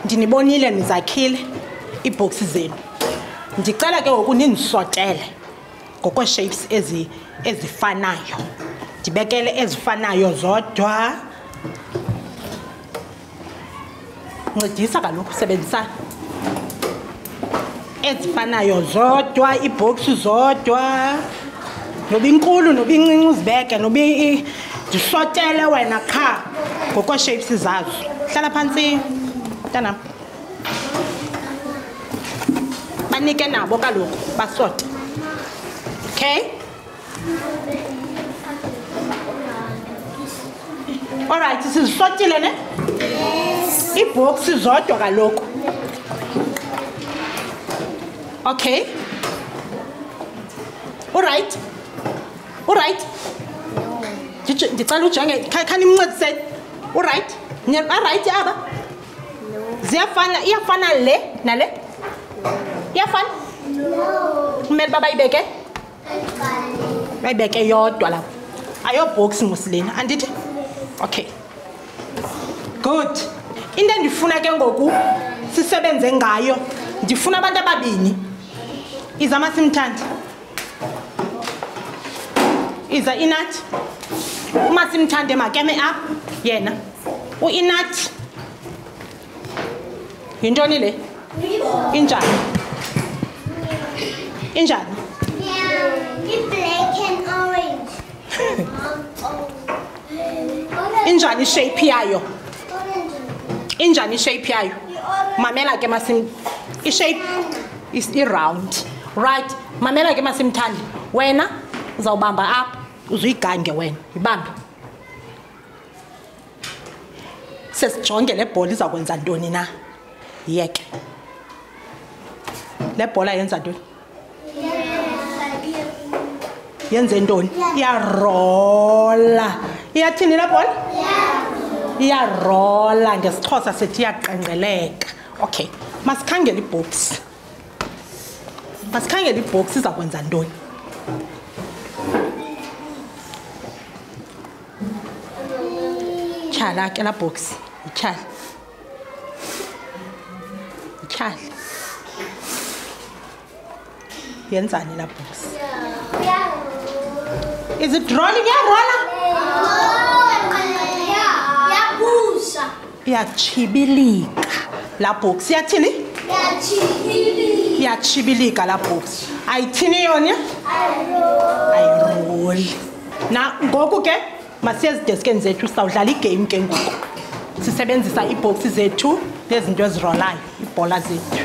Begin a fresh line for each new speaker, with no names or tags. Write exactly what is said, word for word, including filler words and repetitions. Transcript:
ndinibonile nizakhile iibhoksi zenu. Ndicela ke ngoku nindisotele ngokwe-shapes ezi ezifanayo. Ndibekele ezifanayo zodwa. Ncedisa kaloku sebenzisana. Ezifanayo zodwa, iibhoksi zodwa. Noba inkulu noba incinci uzibeke, noba ndisotele wena qha ngokwe-shapes zazo. Hlala phantsi mntanam. Banike nabo kaloku basote. Okay? All right, sizisotile ne? Yes. Iibhoksi zodwa kaloku. Okay? All right? All right? Ndicela ujonge khani imncedise. All right? All right aba? No. Ziyafana, iyafana le nale? Iyafana? No. Kumele babayibeke? Bayibeke yodwa lapha. Ayobhoksi muslina, andithi? Okay. Good. Into endifuna ke ngoku sisebenze ngayo, ndifuna abantu ababini. Iza Masimthandi. Iza Inathi. uMasimthande makeme apha yena uInathi yintoni le injani injani
i-black and orange
injani shape yayo injani shape yayo mamela ke Masim i-shape is i-round right mamela ke Masimthande wena uzawubamba apha uzuyigange wena ibambe sesijonge le bhola iza kwenza ntoni na yeke le bhola yenza ntoni yenze ntoni iyarola iyathini le bhola iyarola ngesixhosa sithi iyaqenqeleka okay masikhangele ibox masikhangele ibox iza kwenza ntoni Chala ke la box ityhala ityhala yenzani la box is it rolling yarola
yabusa
iyachibilika la box yathini
yachibilika
iyachibilika la box ayithini yona ayiroli na ngoku ke masiyezideskeni zethu sawudlala igame ke ngoku sisebenzisa iboxi zethu nezinto ezirolayo ibhola zethu